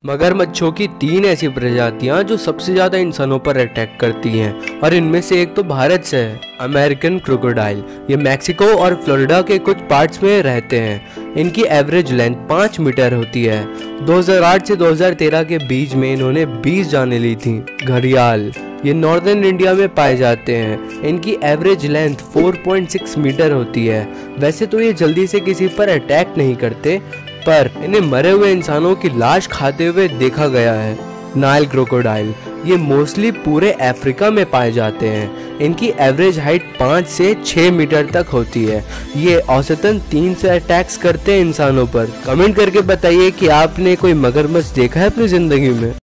मगरमच्छों की तीन ऐसी प्रजातियां जो सबसे ज्यादा इंसानों पर अटैक करती हैं और इनमें से एक तो भारत से है, अमेरिकन क्रोकोडाइल। ये मैक्सिको और फ्लोरिडा के कुछ पार्ट्स में रहते हैं। इनकी एवरेज लेंथ 5 मीटर होती है। 2008 से 2013 के बीच में इन्होंने 20 जानें ली थी। घड़ियाल, ये नॉर्दर्न इंडिया में पाए जाते हैं। इनकी एवरेज लेंथ 4.6 मीटर होती है। वैसे तो ये जल्दी से किसी पर अटैक नहीं करते, पर इन्हें मरे हुए इंसानों की लाश खाते हुए देखा गया है। नाइल क्रोकोडाइल, ये मोस्टली पूरे अफ्रीका में पाए जाते हैं। इनकी एवरेज हाइट 5 से 6 मीटर तक होती है। ये औसतन 3 से अटैक्स करते हैं इंसानों पर। कमेंट करके बताइए कि आपने कोई मगरमच्छ देखा है अपनी जिंदगी में।